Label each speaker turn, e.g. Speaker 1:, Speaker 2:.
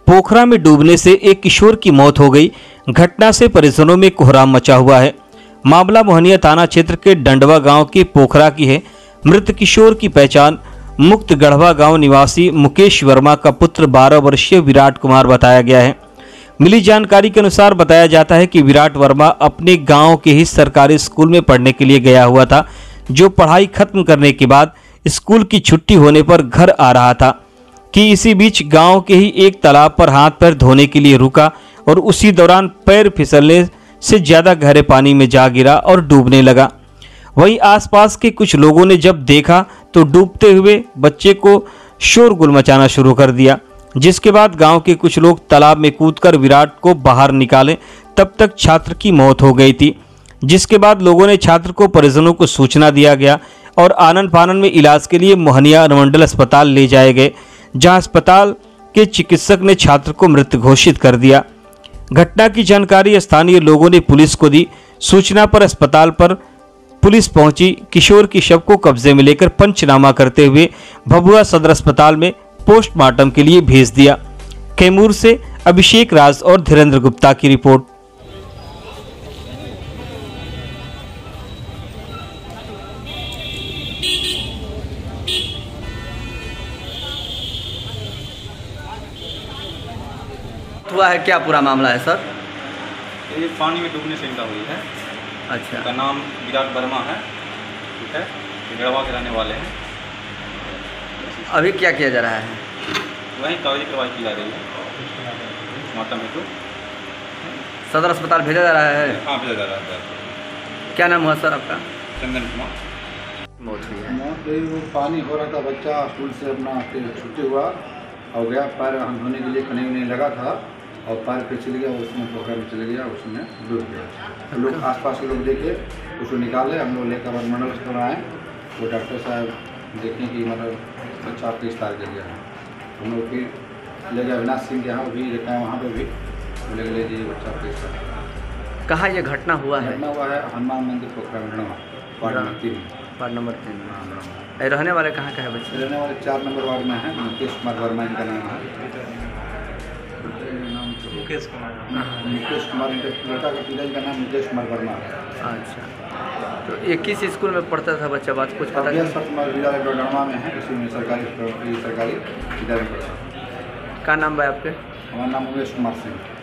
Speaker 1: पोखरा में डूबने से एक किशोर की मौत हो गई। घटना से परिजनों में कोहराम मचा हुआ है। मामला मोहनिया थाना क्षेत्र के डंडवा गांव के पोखरा की है। मृत किशोर की पहचान मुक्त गढ़वा गांव निवासी मुकेश वर्मा का पुत्र 12 वर्षीय विराट कुमार बताया गया है। मिली जानकारी के अनुसार बताया जाता है कि विराट वर्मा अपने गांव के ही सरकारी स्कूल में पढ़ने के लिए गया हुआ था, जो पढ़ाई खत्म करने के बाद स्कूल की छुट्टी होने पर घर आ रहा था कि इसी बीच गांव के ही एक तालाब पर हाथ पैर धोने के लिए रुका और उसी दौरान पैर फिसलने से ज़्यादा गहरे पानी में जा गिरा और डूबने लगा। वहीं आसपास के कुछ लोगों ने जब देखा तो डूबते हुए बच्चे को शोरगुल मचाना शुरू कर दिया, जिसके बाद गांव के कुछ लोग तालाब में कूदकर विराट को बाहर निकाले। तब तक छात्र की मौत हो गई थी, जिसके बाद लोगों ने छात्र को परिजनों को सूचना दिया गया और आनन फानन में इलाज के लिए मोहनिया अनुमंडल अस्पताल ले जाए गए, जहां अस्पताल के चिकित्सक ने छात्र को मृत घोषित कर दिया। घटना की जानकारी स्थानीय लोगों ने पुलिस को दी। सूचना पर अस्पताल पर पुलिस पहुंची। किशोर की शव को कब्जे में लेकर पंचनामा करते हुए भभुआ सदर अस्पताल में पोस्टमार्टम के लिए भेज दिया। कैमूर से अभिषेक राज और धीरेन्द्र गुप्ता की रिपोर्ट।
Speaker 2: हुआ है, क्या पूरा मामला है सर?
Speaker 3: ये पानी में डूबने से इनका हुई है।
Speaker 2: अच्छा।
Speaker 3: इनका नाम विराट वर्मा है, ठीक है, गढ़वा के रहने वाले हैं।
Speaker 2: अभी क्या किया जा रहा है?
Speaker 3: वहीं कागजी कार्रवाई की जा रही है। मातम हेतु
Speaker 2: सदर अस्पताल भेजा जा रहा है?
Speaker 3: हाँ, भेजा जा रहा है।
Speaker 2: क्या नाम हुआ सर आपका?
Speaker 3: चंदन कुमार।
Speaker 2: मौत हुई है।
Speaker 4: मौत हुई, वो पानी हो रहा था, बच्चा स्कूल से अपना छुट्टी हुआ और गया, पैर हाथ धोने के लिए कहीं लगा था और पैर पे चल गया, उसमें पोखर में चल गया, उसमें डूब गया। लोग आसपास के लोग देखे, उसको निकाले, हम लोग लेकर अनुमंडल अस्पताल आए। वो डॉक्टर साहब देखें कि मतलब बच्चा किस तार कर गया है। हम लोग फिर ले गए अविनाश सिंह के यहाँ भी देखा है, वहाँ पर भी ले गए जी बच्चा किस तार।
Speaker 2: कहाँ ये घटना हुआ है?
Speaker 4: घटना हुआ है हनुमान मंदिर पोखरा में, वार्ड नंबर 3।
Speaker 2: रहने वाले कहाँ का है बच्चे?
Speaker 4: रहने वाले 4 नंबर वार्ड में है। मुकेश कुमार वर्मा इनका नाम है।
Speaker 3: मुकेश कुमार,
Speaker 4: लड़का का पिता का नाम मुकेश कुमार वर्मा है।
Speaker 2: अच्छा, तो ये किस स्कूल में पढ़ता था बच्चा? बात कुछ पता नहीं?
Speaker 4: विद्यालय डंडवा में है, इसी में सरकारी विद्यालय में पढ़ता है।
Speaker 2: क्या नाम है आपके?
Speaker 4: हमारा नाम उमेश कुमार सिंह।